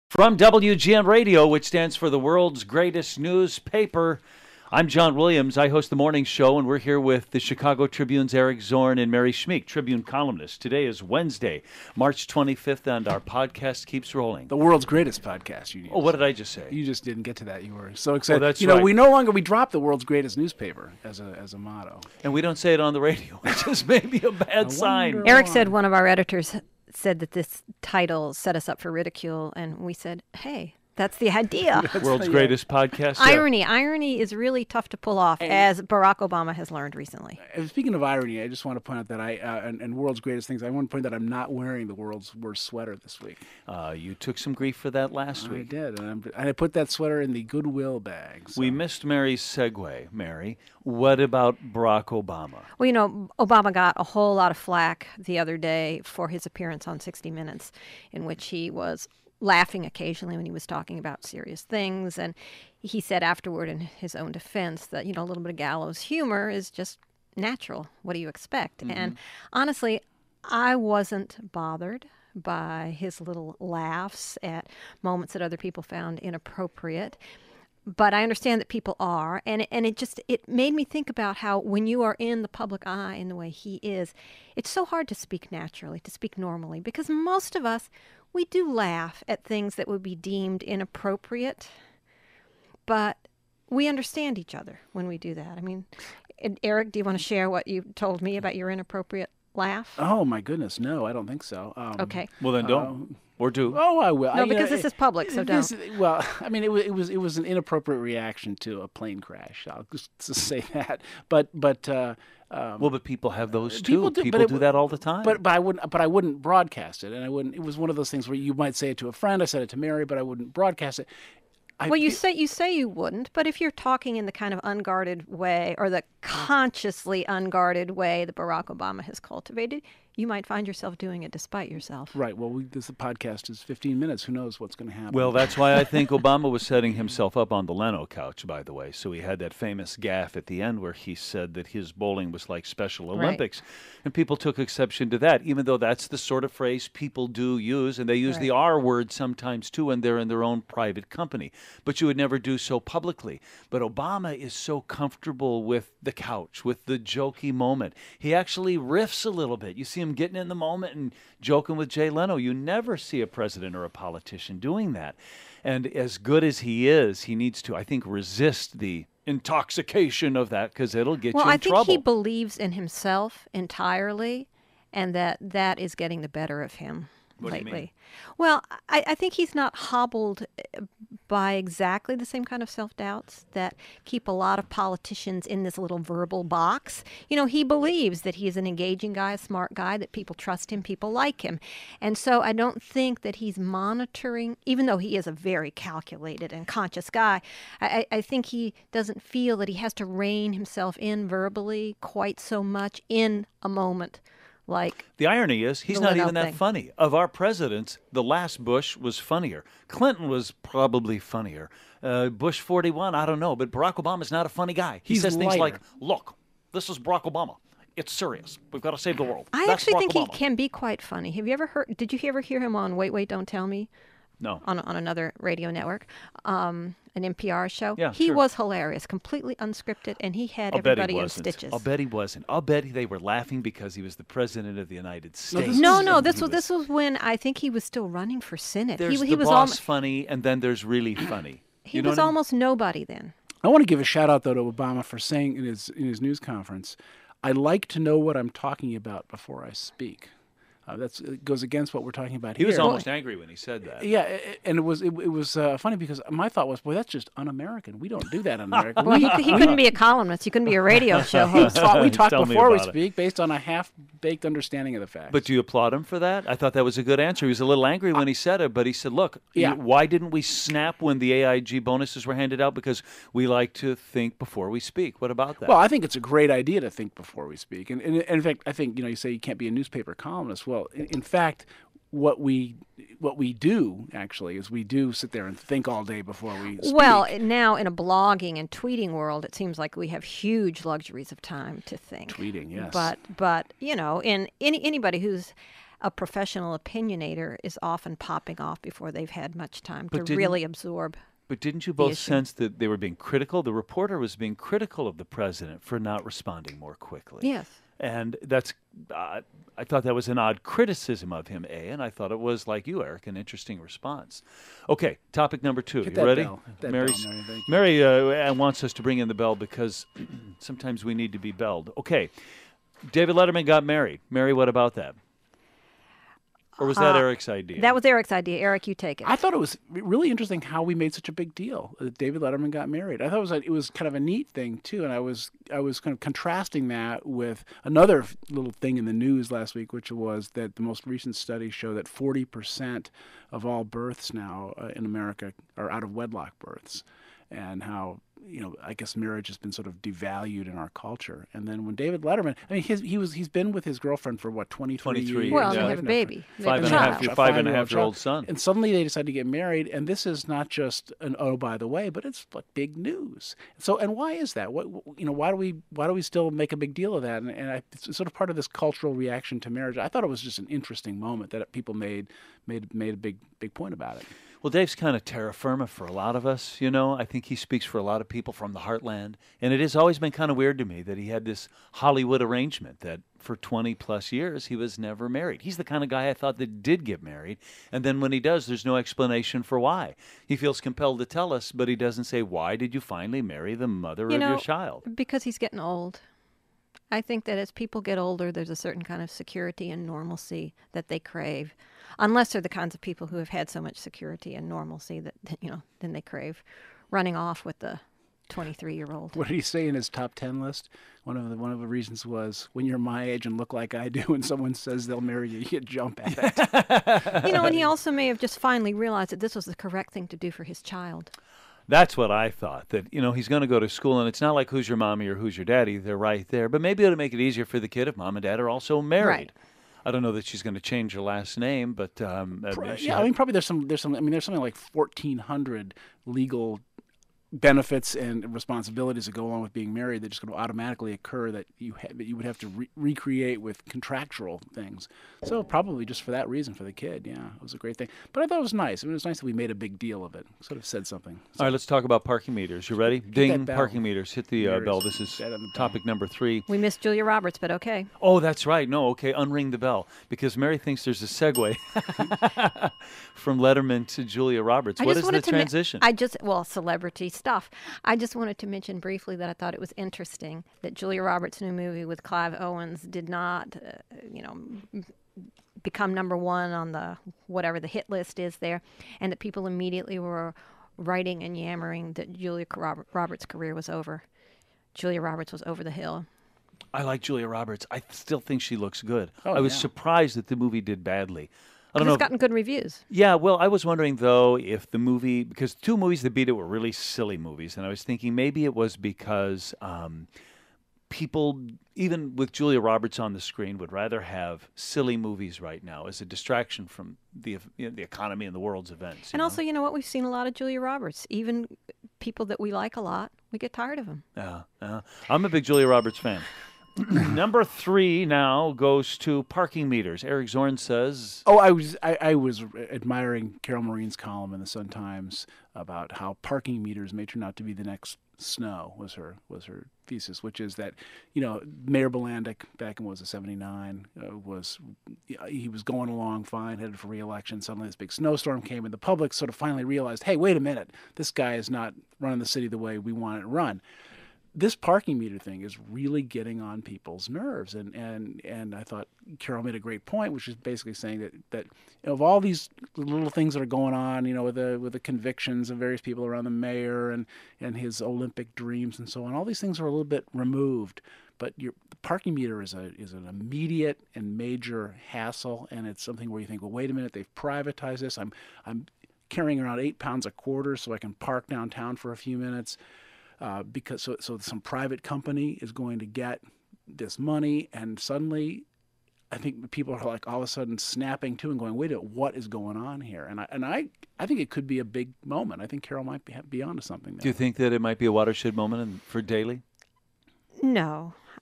From WGN Radio, which stands for the world's greatest newspaper, I'm John Williams. I host the morning show, and we're here with the Chicago Tribune's Eric Zorn and Mary Schmich, Tribune columnists. Today is Wednesday, March 25th, and our podcast keeps rolling. The world's greatest podcast. Oh, what did I just say? You just didn't get to that. You were so excited. That's right. we we dropped the world's greatest newspaper as a motto. And we don't say it on the radio, which is maybe a bad sign. Eric said one of our editors said that this title set us up for ridicule, and we said, hey, that's the idea. World's greatest podcast. Irony is really tough to pull off, as Barack Obama has learned recently. Speaking of irony, I just want to point out that and world's greatest things, I want to point out that I'm not wearing the world's worst sweater this week. You took some grief for that last week. I did, and I put that sweater in the Goodwill bag. So. We missed Mary's segue, Mary. What about Barack Obama? Well, Obama got a whole lot of flack the other day for his appearance on 60 Minutes, in which he was laughing occasionally when he was talking about serious things. And he said afterward in his own defense that, a little bit of gallows humor is just natural. What do you expect? Mm-hmm. And honestly, I wasn't bothered by his little laughs at moments that other people found inappropriate. But I understand that people are, and it made me think about how when you are in the public eye in the way he is, it's so hard to speak naturally, to speak normally, because most of us, we do laugh at things that would be deemed inappropriate, but we understand each other when we do that. I mean, Eric, do you want to share what you told me about your inappropriate laugh? Oh, my goodness, no, I don't think so. Okay. Well, then don't. Or do. Oh, I will. No, because this is public, so don't. Well, I mean, it was an inappropriate reaction to a plane crash. I'll just say that. But people have those too. People do that all the time. But I wouldn't broadcast it, and I wouldn't. It was one of those things where you might say it to a friend. I said it to Mary, but I wouldn't broadcast it. You say you wouldn't, but if you're talking in the kind of unguarded way, or the consciously unguarded way that Barack Obama has cultivated, you might find yourself doing it despite yourself. Right. Well, the podcast is 15 minutes. Who knows what's going to happen? Well, that's why I think Obama was setting himself up on the Leno couch, by the way. So he had that famous gaffe at the end where he said that his bowling was like Special Olympics. Right. And people took exception to that, even though that's the sort of phrase people do use. And they use the R word sometimes, too, when they're in their own private company. But you would never do so publicly. But Obama is so comfortable with the couch, with the jokey moment. He actually riffs a little bit. You see him getting in the moment and joking with Jay Leno. You never see a president or a politician doing that. And as good as he is, he needs to, I think, resist the intoxication of that, because it'll get you in trouble. Well, I think he believes in himself entirely, and that is getting the better of him lately. What do you mean? Well, I think he's not hobbled by exactly the same kind of self-doubts that keep a lot of politicians in this little verbal box. He believes that he's an engaging guy, a smart guy, that people trust him, people like him. And so I don't think that he's monitoring, even though he is a very calculated and conscious guy, I think he doesn't feel that he has to rein himself in verbally quite so much in a moment. Like the irony is, he's not even that funny. Of our presidents, the last Bush was funnier. Clinton was probably funnier. Bush 41, I don't know. But Barack Obama's not a funny guy. He says things like, look, this is Barack Obama. It's serious. We've got to save the world. I actually think he can be quite funny. Did you ever hear him on Wait, Wait, Don't Tell Me? No. On another radio network, an NPR show. Yeah, he was hilarious, completely unscripted, and he had everybody in stitches. I'll bet he wasn't. I'll bet they were laughing because he was the president of the United States. No, this was when I think he was still running for Senate. There's he was boss funny, and then there's really funny. He was almost nobody then. I want to give a shout out though to Obama for saying in his news conference, "I like to know what I'm talking about before I speak." It goes against what we're talking about here. He was almost angry when he said that. Yeah, and it was funny because my thought was, boy, that's just un-American. We don't do that in America. Well, he couldn't be a columnist. He couldn't be a radio show host. We talk before we speak based on a half-baked understanding of the facts. But do you applaud him for that? I thought that was a good answer. He was a little angry when he said it, but he said, look, why didn't we snap when the AIG bonuses were handed out? Because we like to think before we speak. What about that? Well, I think it's a great idea to think before we speak. And in fact, I think, you say you can't be a newspaper columnist. Well, in fact, what we do actually is we do sit there and think all day before we speak. Well, now in a blogging and tweeting world, it seems like we have huge luxuries of time to think. Tweeting, yes. But in anybody who's a professional opinionator is often popping off before they've had much time But to really absorb. But didn't you the both issue. sense that they were being critical? The reporter was being critical of the president for not responding more quickly. Yes. And that's, I thought that was an odd criticism of him, and I thought it was, like you, Eric, an interesting response. Okay, topic number 2. Hit You that ready? bell. Hit that Mary's- bell, Mary, thank you. Mary wants us to bring in the bell because sometimes we need to be belled. Okay, David Letterman got married. Mary, what about that? Or was that Eric's idea? That was Eric's idea. Eric, you take it. I thought it was really interesting how we made such a big deal that David Letterman got married. I thought it was kind of a neat thing too, and I was kind of contrasting that with another little thing in the news last week, which was that the most recent studies show that 40% of all births now in America are out of wedlock births, and how I guess marriage has been sort of devalued in our culture. And then when David Letterman, I mean, he's been with his girlfriend for what 23 years. Well, yeah. they have a baby. They have Five a and a half child. year- 5.5-year-old son. And suddenly they decide to get married, and this is not just an oh by the way, but it's like big news. So, and why is that? What why do we still make a big deal of that? And it's sort of part of this cultural reaction to marriage. I thought it was just an interesting moment that people made a big point about it. Well, Dave's kind of terra firma for a lot of us, I think he speaks for a lot of people from the heartland. And it has always been kind of weird to me that he had this Hollywood arrangement that for 20-plus years he was never married. He's the kind of guy I thought that did get married. And then when he does, there's no explanation for why. He feels compelled to tell us, but he doesn't say, why did you finally marry the mother of your child? Because he's getting old. I think that as people get older, there's a certain kind of security and normalcy that they crave. Unless they're the kinds of people who have had so much security and normalcy that, then they crave running off with the 23-year-old. What did he say in his top 10 list? One of the reasons was, when you're my age and look like I do, and someone says they'll marry you, you jump at it. And he also may have just finally realized that this was the correct thing to do for his child. That's what I thought, that, he's going to go to school, and it's not like who's your mommy or who's your daddy. They're right there. But maybe it'll make it easier for the kid if mom and dad are also married. Right. I don't know that she's going to change her last name, but Probably there's something like 1,400 legal benefits and responsibilities that go along with being married that just going to automatically occur that you would have to recreate with contractual things. So probably just for that reason for the kid, yeah, it was a great thing. But I thought it was nice. It was nice that we made a big deal of it. Sort of said something. All right, let's talk about parking meters. You ready? Ding, bell. parking meters. Hit the bell. This is Dead on the topic number 3. We missed Julia Roberts, but okay. Oh, that's right. No, okay, unring the bell. Because Mary thinks there's a segue from Letterman to Julia Roberts. What is the transition? Celebrity stuff. I just wanted to mention briefly that I thought it was interesting that Julia Roberts' new movie with Clive Owens did not, become number 1 on the whatever the hit list is there, and that people immediately were writing and yammering that Julia Roberts' career was over. Julia Roberts was over the hill. I like Julia Roberts. I still think she looks good. Oh, I was yeah. surprised that the movie did badly. I don't It's know. gotten good reviews. Yeah, well, I was wondering, though, if the movie, because 2 movies that beat it were really silly movies, and I was thinking maybe it was because people, even with Julia Roberts on the screen, would rather have silly movies right now as a distraction from the economy and the world's events. And also, we've seen a lot of Julia Roberts. Even people that we like a lot, we get tired of them. Yeah. I'm a big Julia Roberts fan. Number 3 now goes to parking meters. Eric Zorn says... Oh, I was admiring Carol Maureen's column in the Sun-Times about how parking meters may turn out to be the next snow, was her thesis, which is that, Mayor Bilandic back in, was it 79, he was going along fine, headed for re-election. Suddenly this big snowstorm came, and the public sort of finally realized, hey, wait a minute, this guy is not running the city the way we want it to run. This parking meter thing is really getting on people's nerves, and I thought Carol made a great point, which is basically saying that of all these little things that are going on, with the convictions of various people around the mayor and his Olympic dreams and so on, all these things are a little bit removed. But the parking meter is an immediate and major hassle, and it's something where you think, well, wait a minute, they've privatized this. I'm carrying around 8 pounds of quarters so I can park downtown for a few minutes. Because so some private company is going to get this money, and suddenly I think people are like all of a sudden snapping to and going, wait a minute, what is going on here? And I think it could be a big moment. I think Carol might be onto something there. Do you think that it might be a watershed moment for Daley? No.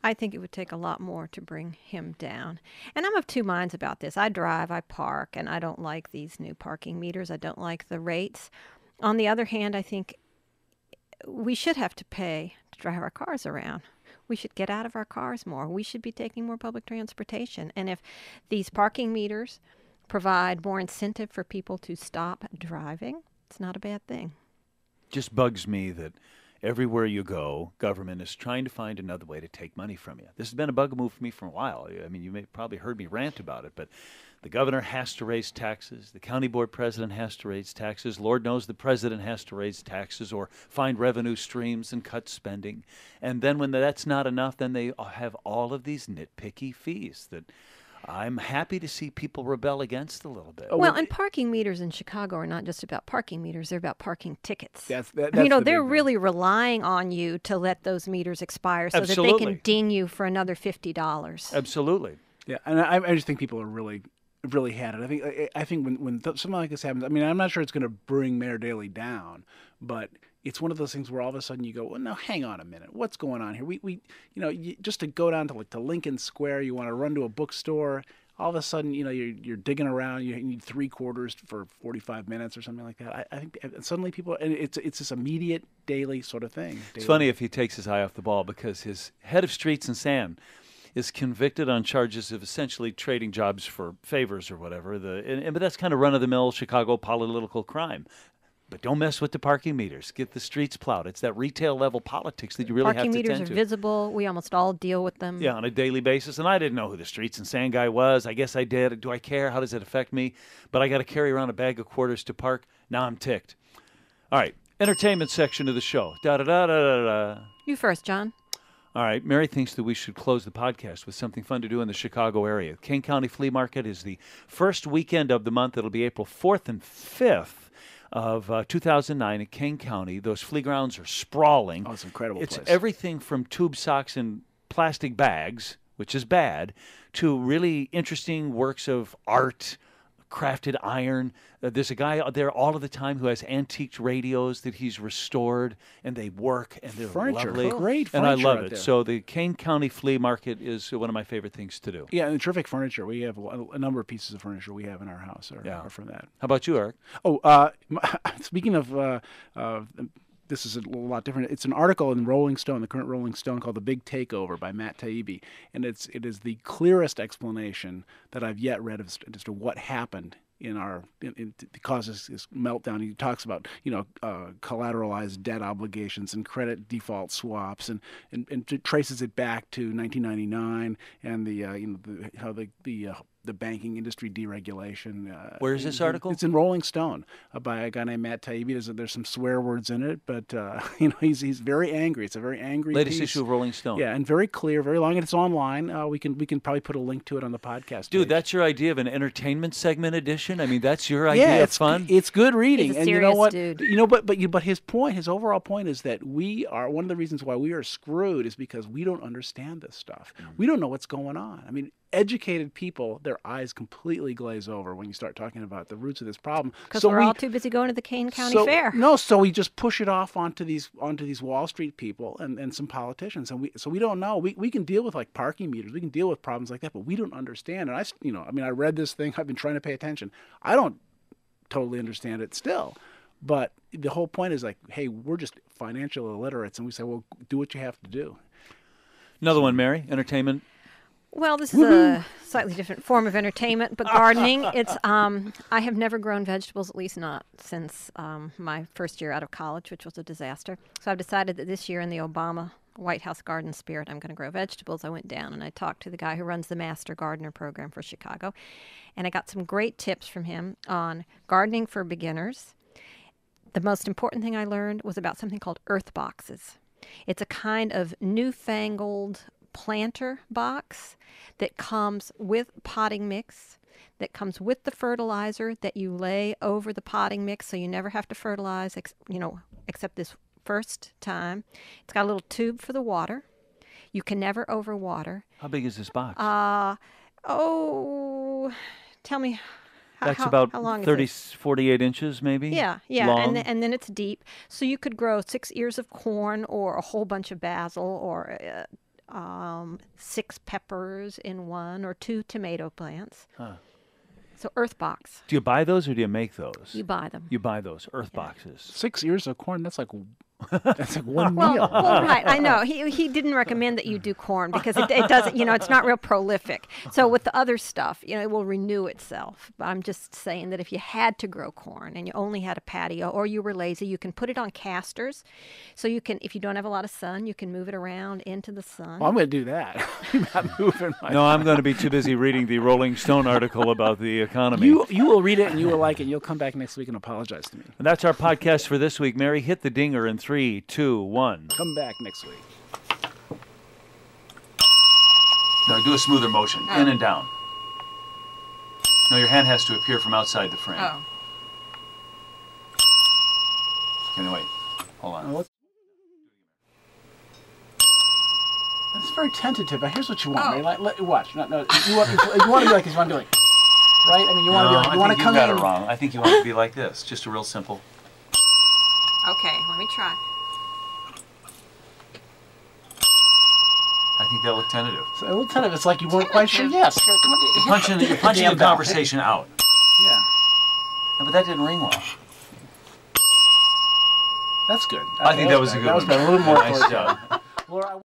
I think it would take a lot more to bring him down. And I'm of two minds about this. I drive, I park, and I don't like these new parking meters. I don't like the rates. On the other hand, I think we should have to pay to drive our cars around. We should get out of our cars more. We should be taking more public transportation. And if these parking meters provide more incentive for people to stop driving, it's not a bad thing. Just bugs me that everywhere you go, government is trying to find another way to take money from you. This has been a bugaboo for me for a while. I mean, you may probably heard me rant about it, but the governor has to raise taxes. The county board president has to raise taxes. Lord knows the president has to raise taxes or find revenue streams and cut spending. And then when that's not enough, then they have all of these nitpicky fees that I'm happy to see people rebel against a little bit. Well, and parking meters in Chicago are not just about parking meters; they're about parking tickets. That's they're really relying on you to let those meters expire so that they can ding you for another $50. Absolutely. Yeah, and I just think people are really had it. I think when something like this happens, I mean, I'm not sure it's going to bring Mayor Daley down, but it's one of those things where all of a sudden you go, well, now hang on a minute, what's going on here? Just to go down to Lincoln Square, you want to run to a bookstore. All of a sudden, you're digging around. You need 3/4 for 45 minutes or something like that. I think suddenly people, and it's this immediate daily sort of thing. It's funny if he takes his eye off the ball because his head of streets and sand is convicted on charges of essentially trading jobs for favors or whatever. But that's kind of run-of-the-mill Chicago political crime. But don't mess with the parking meters. Get the streets plowed. It's that retail level politics that you really have to tend to. Parking meters are visible. We almost all deal with them. Yeah, on a daily basis. And I didn't know who the streets and sand guy was. I guess I did. Do I care? How does it affect me? But I got to carry around a bag of quarters to park. Now I'm ticked. All right, entertainment section of the show. Da-da-da-da-da-da. You first, John. All right, Mary thinks that we should close the podcast with something fun to do in the Chicago area. Kane County Flea Market is the first weekend of the month. It'll be April 4th and 5th. Of 2009 in Kane County. Those flea grounds are sprawling. Oh, it's an incredible place. It's everything from tube socks and plastic bags, which is bad, to really interesting works of art, crafted iron. There's a guy out there all of the time who has antiqued radios that he's restored, and they work, and they're lovely. Great furniture, and I love it. There. So the Kane County Flea Market is one of my favorite things to do. Yeah, and terrific furniture. We have a number of pieces of furniture we have in our house are from that. How about you, Eric? Oh, speaking of this is a lot different. It's an article in Rolling Stone, the current Rolling Stone, called "The Big Takeover" by Matt Taibbi, and it is the clearest explanation that I've yet read as to what happened to cause this meltdown. He talks about collateralized debt obligations and credit default swaps, and traces it back to 1999 and how the banking industry deregulation. Where is this article? It's in Rolling Stone by a guy named Matt Taibbi. There's some swear words in it, but he's very angry. It's a very angry latest piece. issue of Rolling Stone. Yeah, and very clear, very long, and it's online. We can probably put a link to it on the podcast. Dude, page. that's your idea of an entertainment segment edition? I mean, that's your idea of fun? It's good reading. He's a and serious you know what? dude. But his overall point is that one of the reasons why we are screwed is because we don't understand this stuff. We don't know what's going on. I mean, educated people, their eyes completely glaze over when you start talking about the roots of this problem. Because we're all too busy going to the Kane County Fair. No, so we just push it off onto these Wall Street people and some politicians, and we don't know. We can deal with like parking meters, we can deal with problems like that, but we don't understand. And I read this thing. I've been trying to pay attention. I don't totally understand it still. But the whole point is like, hey, we're just financial illiterates, and we say, well, do what you have to do. Another one, Mary, entertainment. Well, this is a slightly different form of entertainment, but gardening. It's I have never grown vegetables, at least not since my first year out of college, which was a disaster. So I've decided that this year, in the Obama White House garden spirit, I'm going to grow vegetables. I went down and I talked to the guy who runs the Master Gardener program for Chicago, and I got some great tips from him on gardening for beginners. The most important thing I learned was about something called earth boxes. It's a kind of newfangled planter box that comes with potting mix, that comes with the fertilizer that you lay over the potting mix, so you never have to fertilize, except this first time. It's got a little tube for the water. You can never overwater. How big is this box? Tell me. That's how about long 48 inches, maybe? Yeah. Long. And then it's deep. So you could grow 6 ears of corn or a whole bunch of basil or 6 peppers in one, or 2 tomato plants. Huh. So earth box. Do you buy those or do you make those? You buy them. You buy those earth boxes. 6 ears of corn. That's like one Well, meal. well, right. I know. He didn't recommend that you do corn because it doesn't, it's not real prolific. So with the other stuff, it will renew itself. But I'm just saying that if you had to grow corn and you only had a patio or you were lazy, you can put it on casters. So you can, if you don't have a lot of sun, you can move it around into the sun. Well, I'm going to do that. I'm not moving my No, I'm going to be too busy reading the Rolling Stone article about the economy. You will read it and you will like it. You'll come back next week and apologize to me. And that's our podcast for this week. Mary, hit the dinger in 3, 2, 1. Come back next week. No, do a smoother motion. In and down. No, your hand has to appear from outside the frame. Oh. Okay, no, wait. Hold on. It's very tentative. Now, here's what you want, Mary. Watch. No, you want to be like this. You want to do it, right? I mean, you want to be like, you want to come in. I think you got it wrong. I think you want it to be like this. Just a real simple. Okay, let me try. I think that looked tentative. So a little tentative. It's like you weren't quite sure. Yes. Come on. You're punching the conversation out. Yeah. No, but that didn't ring well. That's good. I think that was a good one. That was a little more. Nice job. Laura,